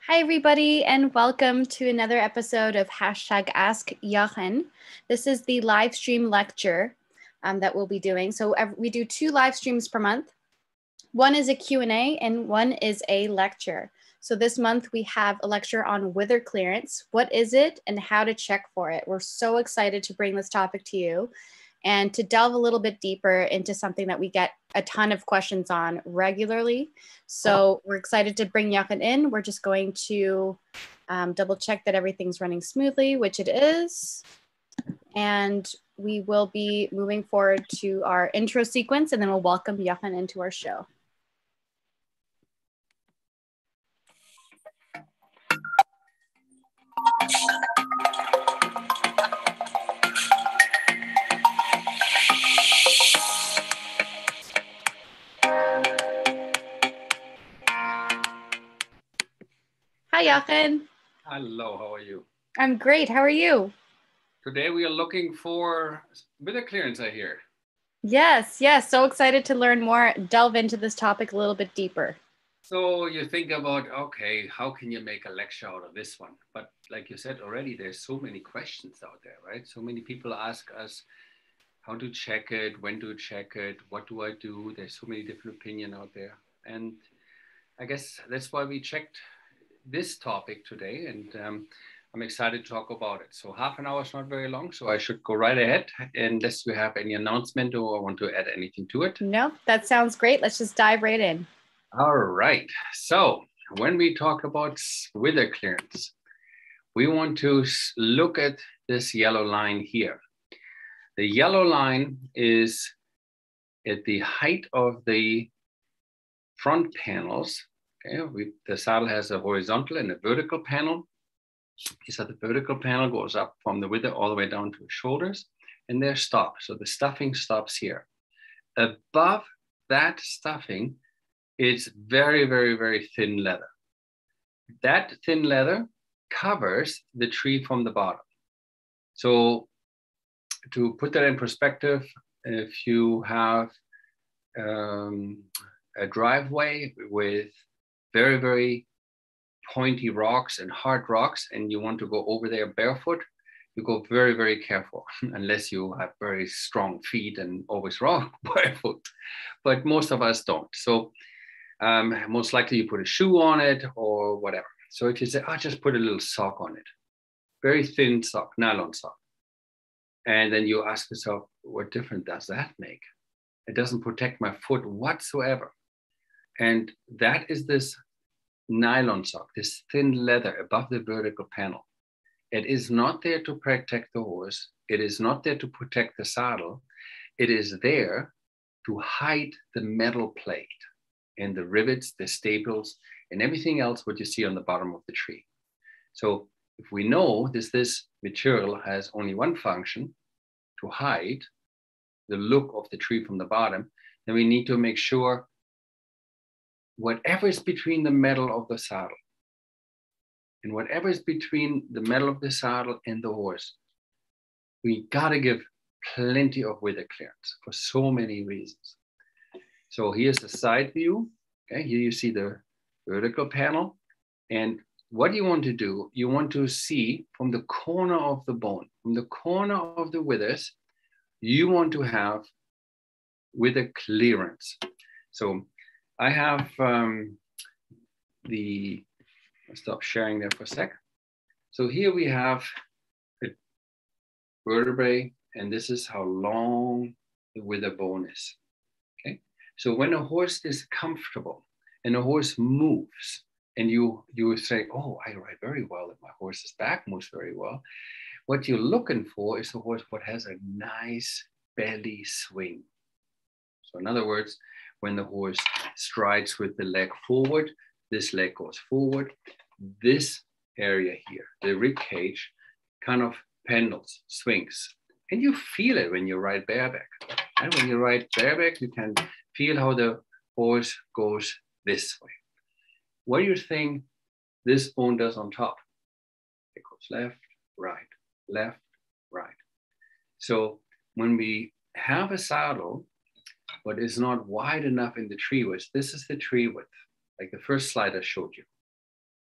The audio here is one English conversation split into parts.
Hi, everybody, and welcome to another episode of Hashtag Ask Jochen. This is the live stream lecture that we'll be doing. So we do 2 live streams per month. One is a Q&A and one is a lecture. So this month we have a lecture on wither clearance. What is it and how to check for it? We're so excited to bring this topic to you and to delve a little bit deeper into something that we get a ton of questions on regularly. So we're excited to bring Jochen in. We're just going to double check that everything's running smoothly, which it is. And we will be moving forward to our intro sequence, and then we'll welcome Jochen into our show. Hi, Jochen. Hello, how are you? I'm great. How are you? Today we are looking for wither clearance, I hear. Yes, yes. So excited to learn more, delve into this topic a little bit deeper. So you think about, okay, how can you make a lecture out of this one? But like you said already, there's so many questions out there, right? So many people ask us how to check it, when to check it, what do I do? There's so many different opinions out there. And I guess that's why we checked this topic today, and I'm excited to talk about it. So half an hour is not very long, so I should go right ahead unless you have any announcement or want to add anything to it. No, that sounds great. Let's just dive right in. All right. So when we talk about wither clearance, we want to look at this yellow line here. The yellow line is at the height of the front panels. Okay, the saddle has a horizontal and a vertical panel. So the vertical panel goes up from the wither all the way down to the shoulders, and they're stopped. So the stuffing stops here. Above that stuffing, it's very, very, very thin leather. That thin leather covers the tree from the bottom. So to put that in perspective, if you have a driveway with very, very pointy rocks and hard rocks, and you want to go over there barefoot, you go very, very careful, unless you have very strong feet and always walk barefoot. But most of us don't. So most likely you put a shoe on it or whatever. So if you say, oh, just put a little sock on it, very thin sock, nylon sock. And then you ask yourself, what difference does that make? It doesn't protect my foot whatsoever. And that is this nylon sock, this thin leather above the vertical panel. It is not there to protect the horse. It is not there to protect the saddle. It is there to hide the metal plate and the rivets, the staples, and everything else what you see on the bottom of the tree. So if we know this material has only one function, to hide the look of the tree from the bottom, then we need to make sure whatever is between the metal of the saddle and whatever is between the metal of the saddle and the horse, we gotta give plenty of wither clearance for so many reasons. So here's the side view. Okay, here you see the vertical panel. And what you want to do, you want to see from the corner of the bone, from the corner of the withers, you want to have wither clearance. So I have I'll stop sharing there for a sec. So here we have a vertebrae, and this is how long the wither bone is. Okay, so when a horse is comfortable and a horse moves, and you say, oh, I ride very well, and my horse's back moves very well. What you're looking for is a horse what has a nice belly swing. So in other words, when the horse strides with the leg forward, this leg goes forward. This area here, the rib cage, kind of pendles, swings. And you feel it when you ride bareback. And when you ride bareback, you can feel how the horse goes this way. What do you think this bone does on top? It goes left, right, left, right. So when we have a saddle, but it's not wide enough in the tree width, this is the tree width, like the first slide I showed you.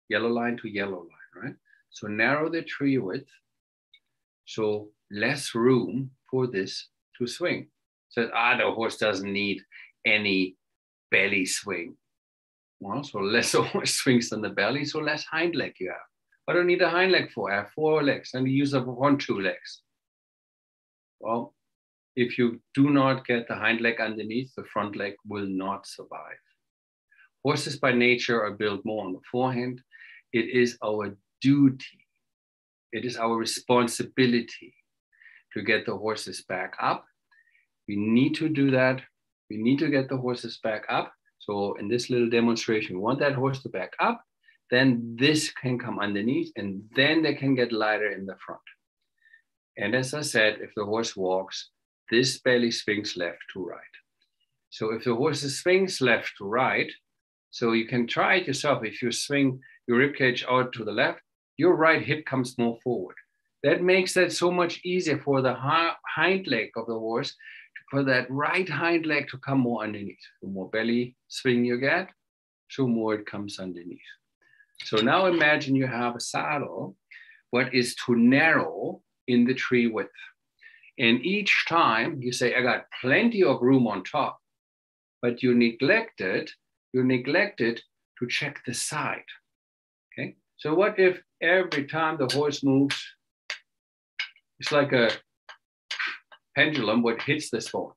yellow line to yellow line, right? So narrow the tree width, so less room for this to swing. So the horse doesn't need any belly swing. Well, so less the horse swings on the belly, so less hind leg you have. What do I need a hind leg for? I have 4 legs, and we use up 2 legs. Well, if you do not get the hind leg underneath, the front leg will not survive. Horses by nature are built more on the forehand. It is our duty, it is our responsibility to get the horses back up. We need to do that. We need to get the horses back up. So in this little demonstration, we want that horse to back up, then this can come underneath, and then they can get lighter in the front. And as I said, if the horse walks, this belly swings left to right. So if the horse swings left to right, so you can try it yourself. If you swing your ribcage out to the left, your right hip comes more forward. That makes that so much easier for the hind leg of the horse, for that right hind leg to come more underneath. The more belly swing you get, so more it comes underneath. So now imagine you have a saddle, what is too narrow in the tree width. And each time you say, I got plenty of room on top, but you neglected to check the side. Okay. So what if every time the horse moves, it's like a pendulum what hits this bone?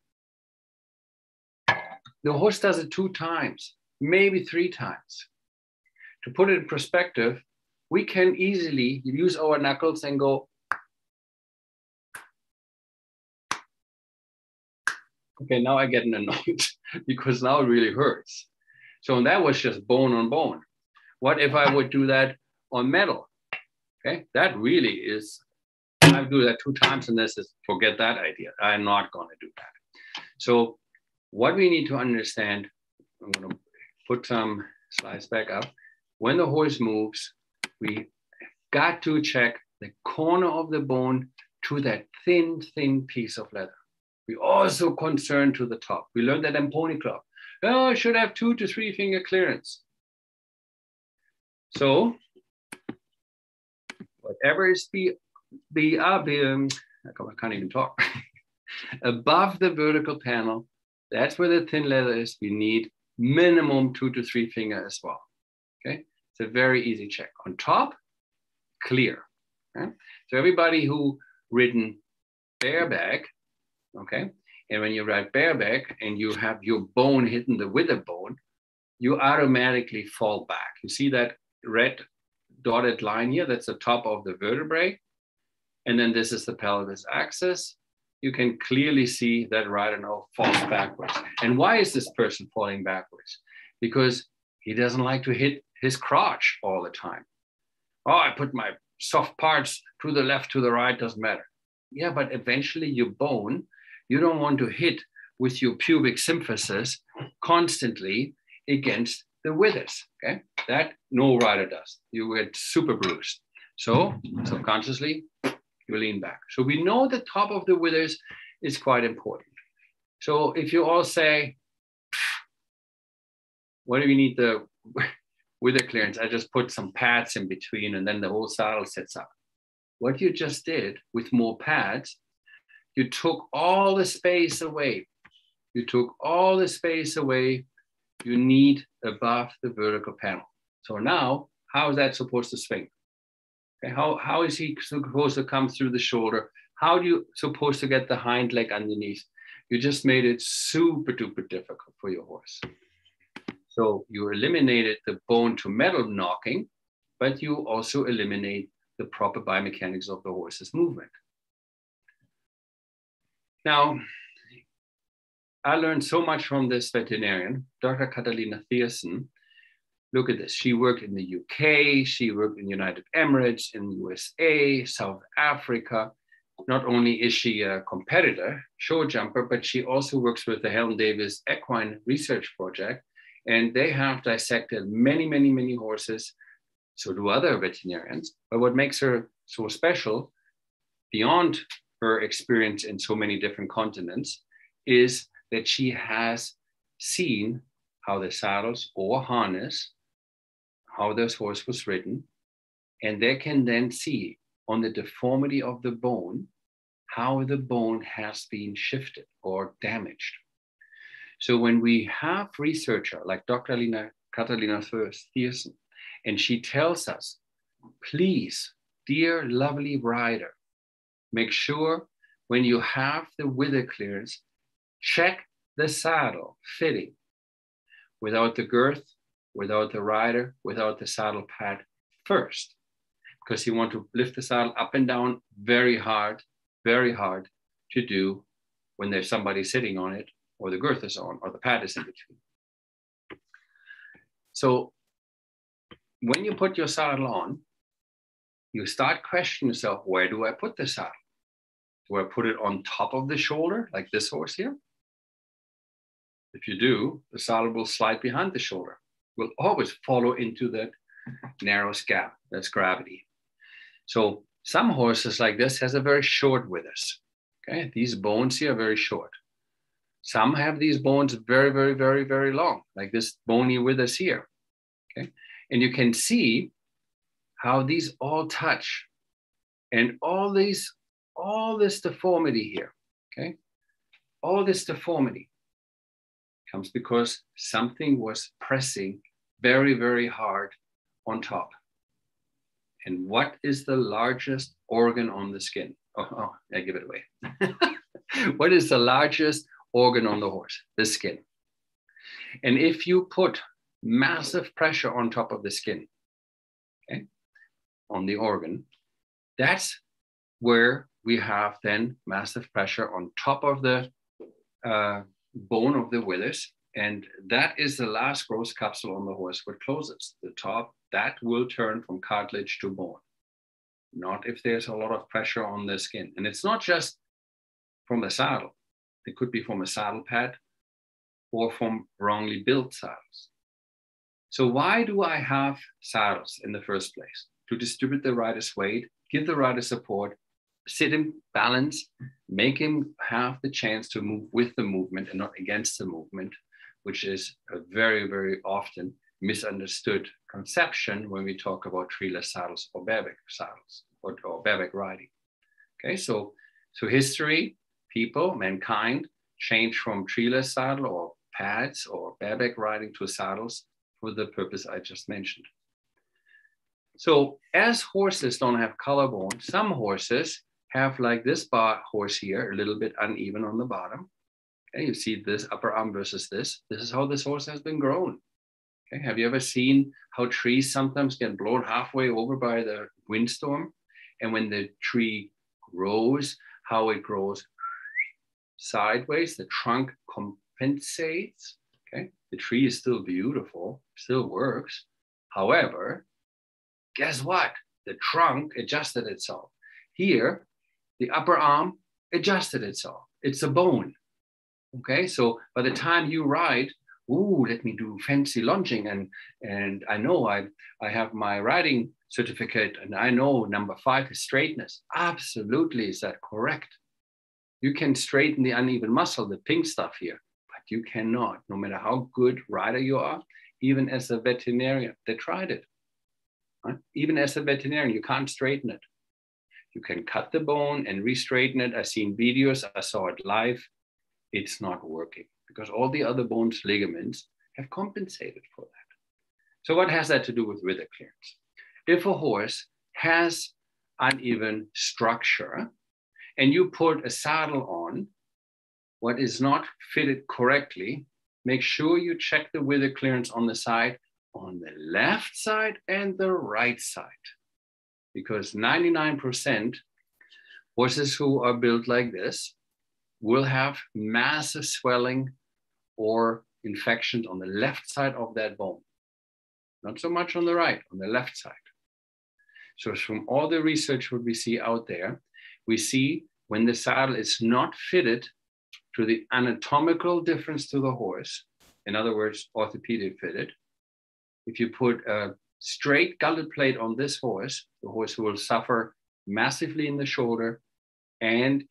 The horse does it 2 times, maybe 3 times. To put it in perspective, we can easily use our knuckles and go, okay, now I get annoyed because now it really hurts. So that was just bone on bone. What if I would do that on metal? Okay, that really is, I do that 2 times and this is, forget that idea. I'm not going to do that. So what we need to understand, I'm going to put some slides back up. When the horse moves, we got to check the corner of the bone to that thin piece of leather. We also concerned to the top. We learned that in pony club. Oh, I should have 2 to 3 finger clearance. So whatever is I can't even talk. Above the vertical panel, that's where the thin leather is. We need minimum 2 to 3 finger as well. Okay, it's a very easy check. On top, clear. Okay? So everybody who ridden bareback, okay, and when you ride bareback and you have your bone hitting the wither bone, you automatically fall back. You see that red dotted line here? That's the top of the vertebrae. And then this is the pelvis axis. You can clearly see that rider now falls backwards. And why is this person falling backwards? Because he doesn't like to hit his crotch all the time. Oh, I put my soft parts to the left, to the right, doesn't matter. Yeah, but eventually your bone, you don't want to hit with your pubic symphysis constantly against the withers, okay? That no rider does. You get super bruised. So subconsciously, you lean back. So we know the top of the withers is quite important. So if you all say, what do we need the wither clearance? I just put some pads in between and then the whole saddle sits up. What you just did with more pads, you took all the space away. You took all the space away you need above the vertical panel. So now, how is that supposed to swing? Okay, how is he supposed to come through the shoulder? How do you supposed to get the hind leg underneath? You just made it super duper difficult for your horse. So you eliminated the bone to metal knocking, but you also eliminate the proper biomechanics of the horse's movement. Now, I learned so much from this veterinarian, Dr. Catalina Thiersen. Look at this. She worked in the UK, she worked in the United Emirates, in the USA, South Africa. Not only is she a competitor, show jumper, but she also works with the Helen Davis Equine Research Project. And they have dissected many, many, many horses. So do other veterinarians. But what makes her so special, beyond her experience in so many different continents, is that she has seen how the saddles or harness, how this horse was ridden, and they can then see on the deformity of the bone how the bone has been shifted or damaged. So when we have researcher like Dr. Catalina Thiersen, and she tells us, please, dear lovely rider, make sure when you have the wither clearance, check the saddle fitting without the girth, without the rider, without the saddle pad first, because you want to lift the saddle up and down very hard to do when there's somebody sitting on it, or the girth is on, or the pad is in between. So when you put your saddle on, you start questioning yourself, where do I put the saddle? Do I put it on top of the shoulder, like this horse here? If you do, the saddle will slide behind the shoulder. Will always follow into that narrowest gap. That's gravity. So some horses like this has a very short withers. Okay, these bones here are very short. Some have these bones very long, like this bony withers here. Okay, and you can see how these all touch, and all this deformity here. Okay, all this deformity comes because something was pressing very hard on top. And what is the largest organ on the skin? Oh, I give it away. What is the largest organ on the horse? The skin. And if you put massive pressure on top of the skin, okay, on the organ, that's where we have then massive pressure on top of the bone of the withers. And that is the last growth capsule on the horse, what closes the top. That will turn from cartilage to bone, not if there's a lot of pressure on the skin. And it's not just from the saddle. It could be from a saddle pad or from wrongly built saddles. So why do I have saddles in the first place? To distribute the rider's weight, give the rider support, sit him balance, make him have the chance to move with the movement and not against the movement, which is a very often misunderstood conception when we talk about treeless saddles or bareback saddles or bareback riding. Okay, so history, people, mankind changed from treeless saddle or pads or bareback riding to saddles for the purpose I just mentioned. So as horses don't have collarbone, some horses have like this horse here, a little bit uneven on the bottom. Okay, you see this upper arm versus this. This is how this horse has been grown. Okay, have you ever seen how trees sometimes get blown halfway over by the windstorm? And when the tree grows, how it grows sideways, the trunk compensates. Okay, the tree is still beautiful, still works. However, guess what? The trunk adjusted itself. Here, the upper arm adjusted itself. It's a bone. Okay, so by the time you ride, ooh, let me do fancy lunging, and I know I have my riding certificate, and I know number 5 is straightness. Absolutely, is that correct? You can straighten the uneven muscle, the pink stuff here, but you cannot, no matter how good rider you are, even as a veterinarian. They tried it. Right? Even as a veterinarian, you can't straighten it. You can cut the bone and re-straighten it. I've seen videos, I saw it live. It's not working because all the other bones, ligaments have compensated for that. So what has that to do with wither clearance? If a horse has uneven structure and you put a saddle on what is not fitted correctly, make sure you check the wither clearance on the side, on the left side and the right side. Because 99% horses who are built like this will have massive swelling or infections on the left side of that bone. Not so much on the right, on the left side. So from all the research what we see out there, we see when the saddle is not fitted to the anatomical difference to the horse, in other words, orthopedic fitted, if you put a straight gullet plate on this horse, the horse will suffer massively in the shoulder and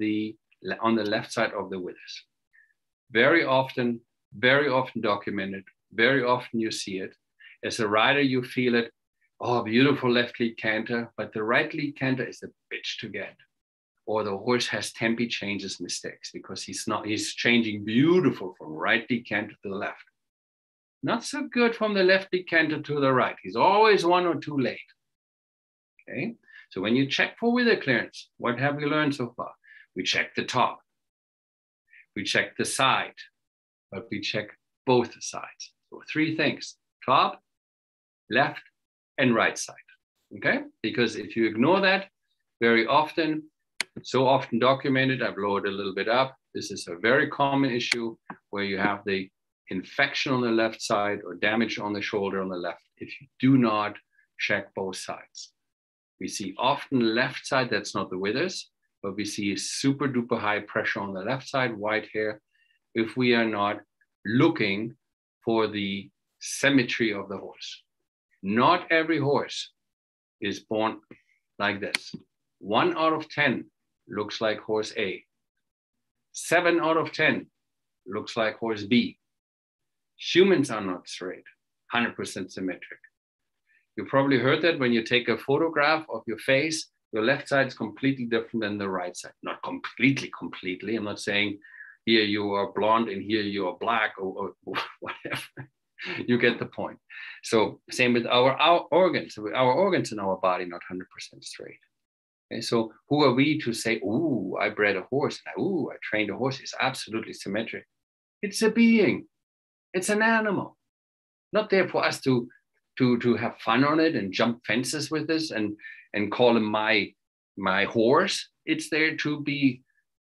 on the left side of the withers. Very often documented, very often you see it. As a rider, you feel it. Oh, beautiful left lead canter, but the right lead canter is a bitch to get. Or the horse has tempi changes mistakes because he's changing beautiful from right lead canter to the left. Not so good from the left lead canter to the right. He's always 1 or 2 late. Okay, so when you check for wither clearance, what have we learned so far? We check the top, we check the side, but we check both sides. So 3 things: top, left, and right side. Okay, because if you ignore that, very often, so often documented, I've lowered a little bit up. This is a very common issue where you have the infection on the left side or damage on the shoulder on the left if you do not check both sides. We see often left side, that's not the withers, but we see super duper high pressure on the left side, white hair, if we are not looking for the symmetry of the horse. Not every horse is born like this. 1 out of 10 looks like horse A. 7 out of 10 looks like horse B. Humans are not straight, 100% symmetric. You probably heard that when you take a photograph of your face, your left side is completely different than the right side. Not completely. I'm not saying here you are blonde and here you are black or whatever. You get the point. So same with our organs. Our organs in our body not 100% straight. Okay, so who are we to say, "Ooh, I bred a horse, and I trained a horse." It's absolutely symmetric. It's a being. It's an animal. Not there for us to have fun on it and jump fences with this and call him my horse. It's there to be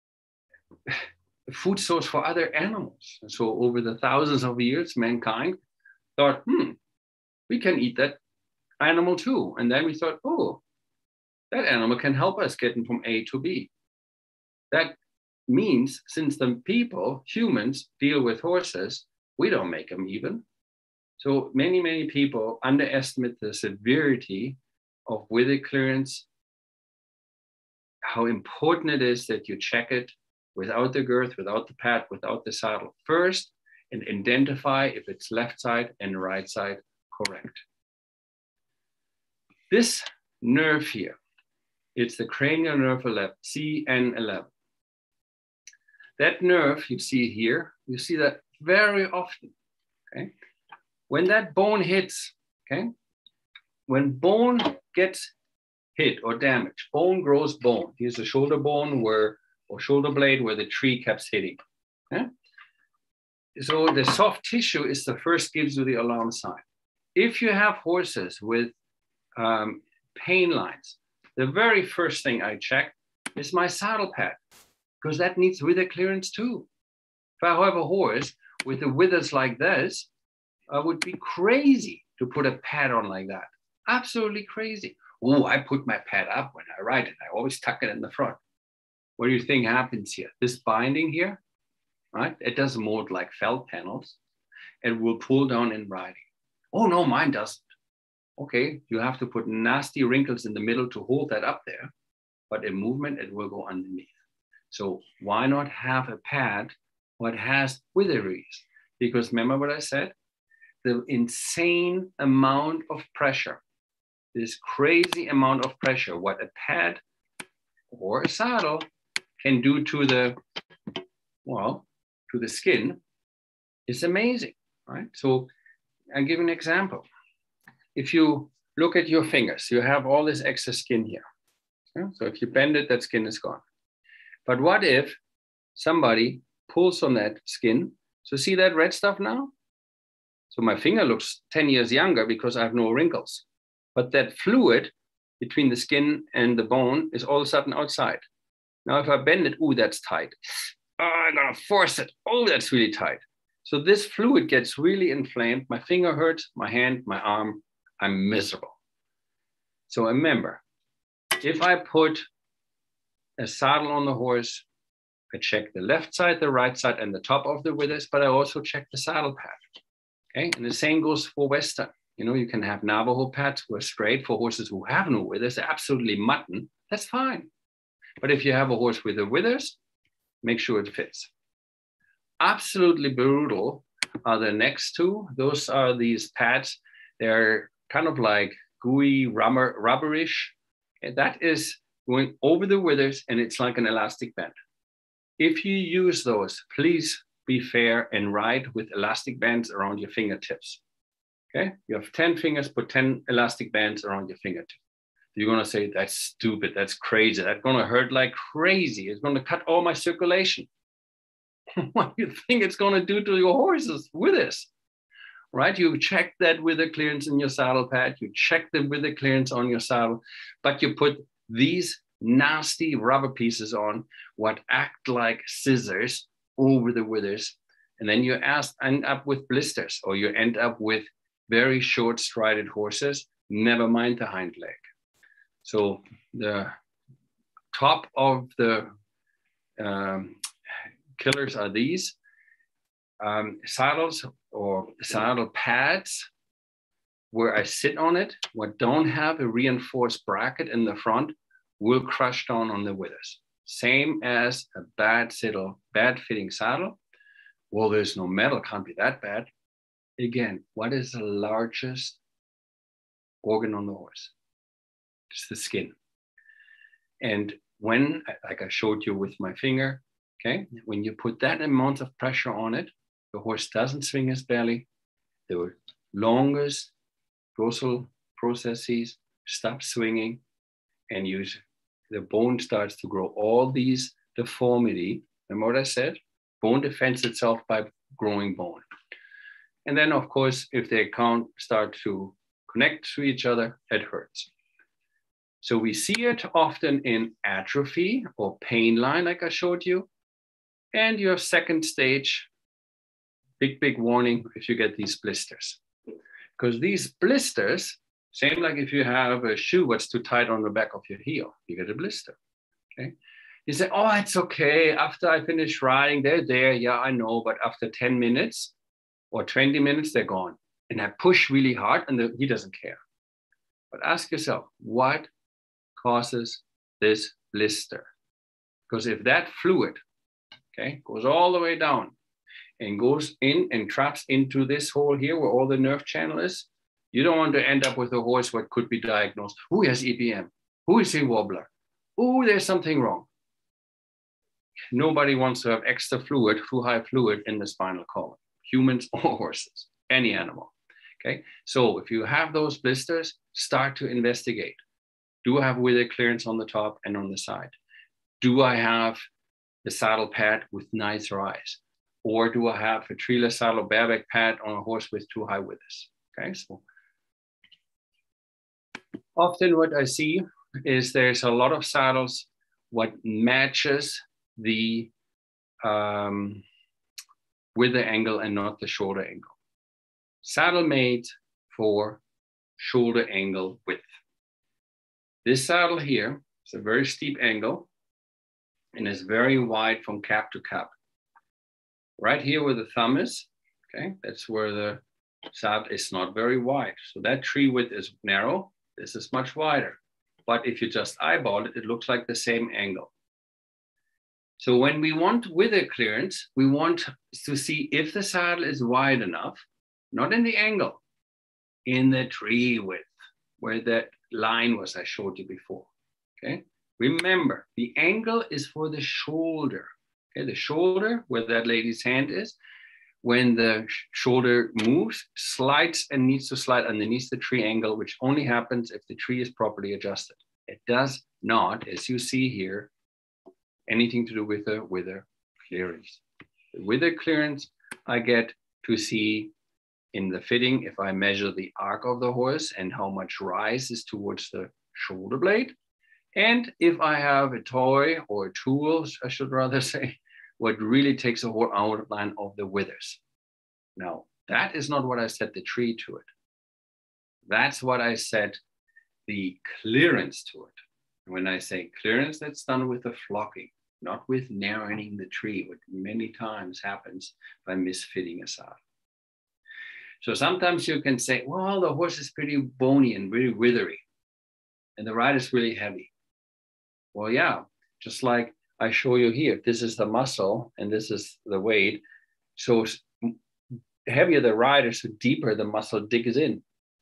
a food source for other animals. And so over the thousands of years, mankind thought, we can eat that animal too. And then we thought, oh, that animal can help us getting from A to B. That means since the people, humans, deal with horses, we don't make them even. So many people underestimate the severity of wither clearance, how important it is that you check it without the girth, without the pad, without the saddle first, and identify if it's left side and right side correct. This nerve here, it's the cranial nerve 11, CN11. That nerve you see here, you see that very often, okay? When that bone hits, okay? When bone gets hit or damaged, bone grows bone. Here's a shoulder bone or shoulder blade where the tree keeps hitting. Okay? So the soft tissue is the first gives you the alarm sign. If you have horses with pain lines, the very first thing I check is my saddle pad, because that needs wither clearance too. If I have a horse with the withers like this, I would be crazy to put a pad on like that. Absolutely crazy. Oh, I put my pad up when I ride it. I always tuck it in the front. What do you think happens here? This binding here, right? It does mold like felt panels. It will pull down in riding. Oh no, mine doesn't. Okay, you have to put nasty wrinkles in the middle to hold that up there, but in movement, it will go underneath. So why not have a pad what has witheries? Because remember what I said? The insane amount of pressure, this crazy amount of pressure, what a pad or a saddle can do to the, well, to the skin is amazing, right? So I'll give an example. If you look at your fingers, you have all this excess skin here. Yeah? So if you bend it, that skin is gone. But what if somebody pulls on that skin? So see that red stuff now? So my finger looks 10 years younger because I have no wrinkles. But that fluid between the skin and the bone is all of a sudden outside. Now, if I bend it, ooh, that's tight. Oh, I'm gonna force it. Oh, that's really tight. So this fluid gets really inflamed. My finger hurts, my hand, my arm, I'm miserable. So remember, if I put a saddle on the horse, I check the left side, the right side, and the top of the withers, but I also check the saddle pad. Okay, and the same goes for Western. You know, you can have Navajo pads who are straight for horses who have no withers, they're absolutely mutton, that's fine. But if you have a horse with the withers, make sure it fits. Absolutely brutal are the next two. Those are these pads They're kind of like gooey, rubberish. And that is going over the withers, and it's like an elastic band. If you use those, please be fair and ride with elastic bands around your fingertips. Okay, you have 10 fingers, put 10 elastic bands around your fingertips. You're going to say, that's stupid, that's crazy, that's going to hurt like crazy, it's going to cut all my circulation. What do you think it's going to do to your horses with this? Right? You check that wither clearance in your saddle pad, you check the wither clearance on your saddle, but you put these nasty rubber pieces on, what act like scissors over the withers, and then you end up with blisters, or you end up with very short strided horses, never mind the hind leg. So the top of the killers are these saddles or saddle pads where I sit on it, what don't have a reinforced bracket in the front, will crush down on the withers. Same as a bad fitting saddle. Well, there's no metal, can't be that bad. Again, what is the largest organ on the horse? It's the skin. And when, like I showed you with my finger, okay, when you put that amount of pressure on it, the horse doesn't swing his belly. The longest dorsal processes stop swinging, and the bone starts to grow all these deformity. Remember what I said? Bone defends itself by growing bone. And then, of course, if they can't start to connect to each other, it hurts. So we see it often in atrophy or pain line, like I showed you. And your second stage, big warning if you get these blisters. Because these blisters, same like if you have a shoe that's too tight on the back of your heel, you get a blister, okay? You say, oh, it's okay. After I finish riding, they're there. Yeah, I know. But after 10 minutes or 20 minutes, they're gone. And I push really hard and he doesn't care. But ask yourself, what causes this blister? Because if that fluid, okay, goes all the way down and goes in and traps into this hole here where all the nerve channel is, you don't want to end up with a horse what could be diagnosed. Who has EPM? Who is a wobbler? Oh, there's something wrong. Nobody wants to have extra fluid, too high fluid in the spinal column, humans or horses, any animal. Okay, so if you have those blisters, start to investigate. Do I have wither clearance on the top and on the side? Do I have the saddle pad with nice rise? Or do I have a treeless saddle bareback pad on a horse with too high withers? Okay, so often what I see is there's a lot of saddles what matches the wither angle and not the shoulder angle. Saddle made for shoulder angle width. This saddle here is a very steep angle and is very wide from cap to cap. Right here where the thumb is, okay, that's where the saddle is not very wide. So that tree width is narrow. This is much wider. But if you just eyeball it, it looks like the same angle. So when we want wither clearance, we want to see if the saddle is wide enough, not in the angle, in the tree width, where that line was I showed you before, okay? Remember, the angle is for the shoulder, okay? The shoulder, where that lady's hand is, when the shoulder moves, slides and needs to slide underneath the tree angle, which only happens if the tree is properly adjusted. It does not, as you see here, anything to do with the wither clearance. The wither clearance I get to see in the fitting if I measure the arc of the horse and how much rise is towards the shoulder blade. And if I have a toy or a tool, I should rather say, what really takes a whole outline of the withers. Now, that is not what I set the tree to it. That's what I set the clearance to it. When I say clearance, that's done with the flocking, not with narrowing the tree, which many times happens by misfitting a saddle. So sometimes you can say, well, the horse is pretty bony and really withery, and the ride is really heavy. Well, yeah, just like I show you here, this is the muscle and this is the weight. So the heavier the rider, so deeper the muscle digs in.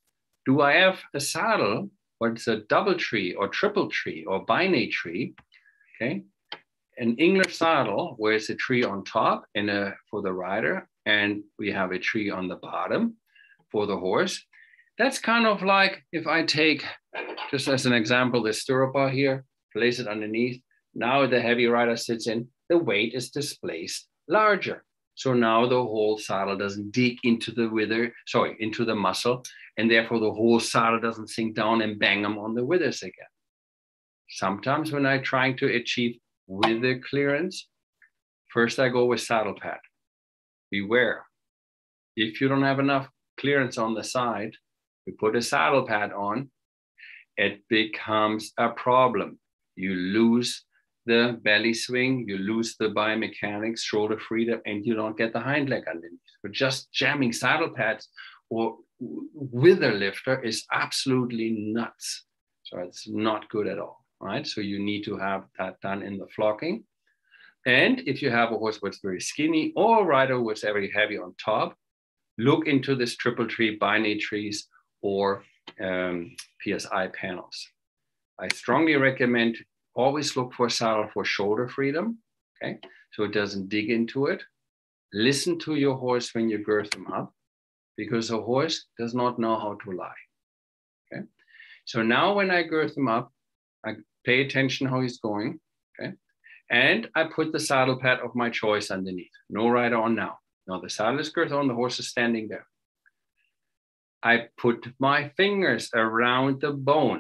Do I have a saddle, or it's a double tree or triple tree or binate tree? Okay. An English saddle where it's a tree on top and for the rider, and we have a tree on the bottom for the horse. That's kind of like if I take, just as an example, the stirrup bar here, place it underneath. Now the heavy rider sits in, the weight is displaced larger. So now the whole saddle doesn't dig into into the muscle, and therefore the whole saddle doesn't sink down and bang them on the withers again. Sometimes when I'm trying to achieve wither clearance, first I go with saddle pad. Beware, if you don't have enough clearance on the side, you put a saddle pad on, it becomes a problem. You lose the belly swing, you lose the biomechanics, shoulder freedom, and you don't get the hind leg underneath. But just jamming saddle pads or wither lifter is absolutely nuts. So it's not good at all, right? So you need to have that done in the flocking. And if you have a horse that's very skinny or a rider who is very heavy on top, look into this triple tree, binate trees, or PSI panels. I strongly recommend always look for a saddle for shoulder freedom, okay? So it doesn't dig into it. Listen to your horse when you girth him up, because a horse does not know how to lie, okay? So now when I girth him up, I pay attention how he's going, okay? And I put the saddle pad of my choice underneath. No rider on now. Now the saddle is girthed on, the horse is standing there. I put my fingers around the bone,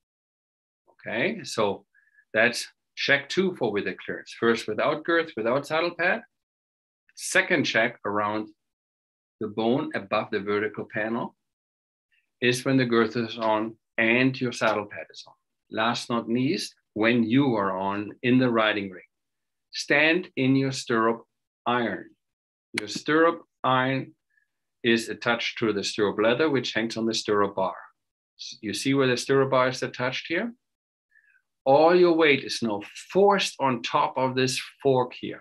okay? So that's check 2 for wither clearance. First without girth, without saddle pad. Second check around the bone above the vertical panel is when the girth is on and your saddle pad is on. Last not least, when you are on in the riding ring, stand in your stirrup iron. Your stirrup iron is attached to the stirrup leather, which hangs on the stirrup bar. You see where the stirrup bar is attached here? All your weight is now forced on top of this fork here.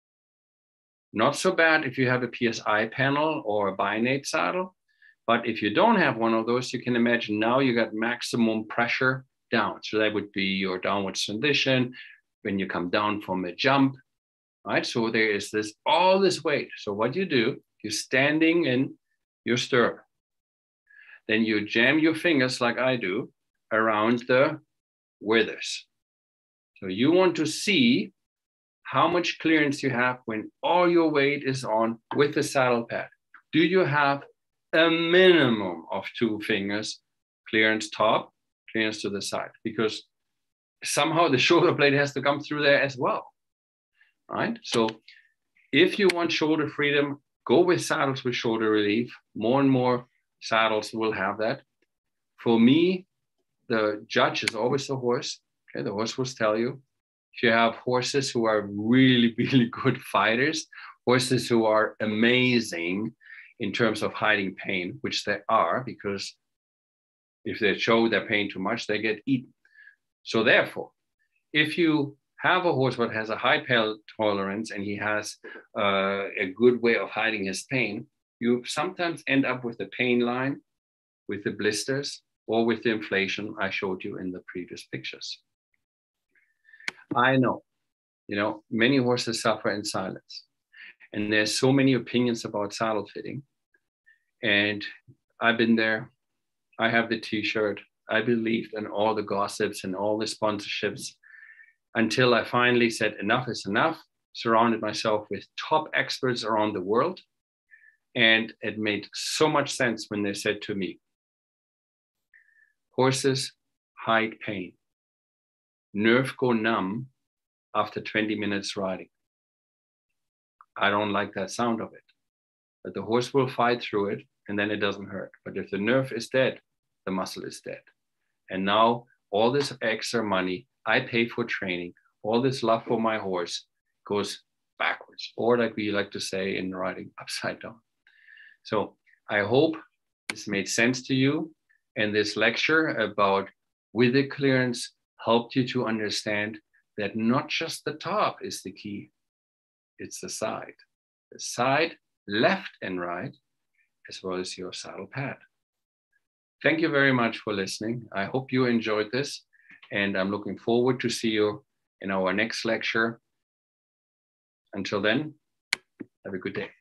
Not so bad if you have a PSI panel or a binate saddle, but if you don't have one of those, you can imagine now you got maximum pressure down. So that would be your downward transition when you come down from a jump, right? So there is all this weight. So what you do, you're standing in your stirrup. Then you jam your fingers like I do around the withers. So you want to see how much clearance you have when all your weight is on with the saddle pad. Do you have a minimum of 2 fingers clearance top, clearance to the side? Because somehow the shoulder blade has to come through there as well, right? So if you want shoulder freedom, go with saddles with shoulder relief. More and more saddles will have that. For me, the judge is always the horse. Okay, the horse will tell you. If you have horses who are really, really good fighters, horses who are amazing in terms of hiding pain, which they are, because if they show their pain too much, they get eaten. So therefore, if you have a horse that has a high pain tolerance and he has a good way of hiding his pain, you sometimes end up with the pain line, with the blisters, or with the inflation I showed you in the previous pictures. I know, many horses suffer in silence. And there's so many opinions about saddle fitting. And I've been there. I have the t-shirt. I believed in all the gossips and all the sponsorships until I finally said enough is enough, surrounded myself with top experts around the world. And it made so much sense when they said to me, horses hide pain. Nerve go numb after 20 minutes riding. I don't like that sound of it, but the horse will fight through it and then it doesn't hurt. But if the nerve is dead, the muscle is dead. And now all this extra money I pay for training, all this love for my horse goes backwards, or like we like to say in riding, upside down. So I hope this made sense to you. And this lecture about wither clearance helped you to understand that not just the top is the key, it's the side, left and right, as well as your saddle pad. thank you very much for listening. I hope you enjoyed this, and I'm looking forward to see you in our next lecture. Until then, have a good day.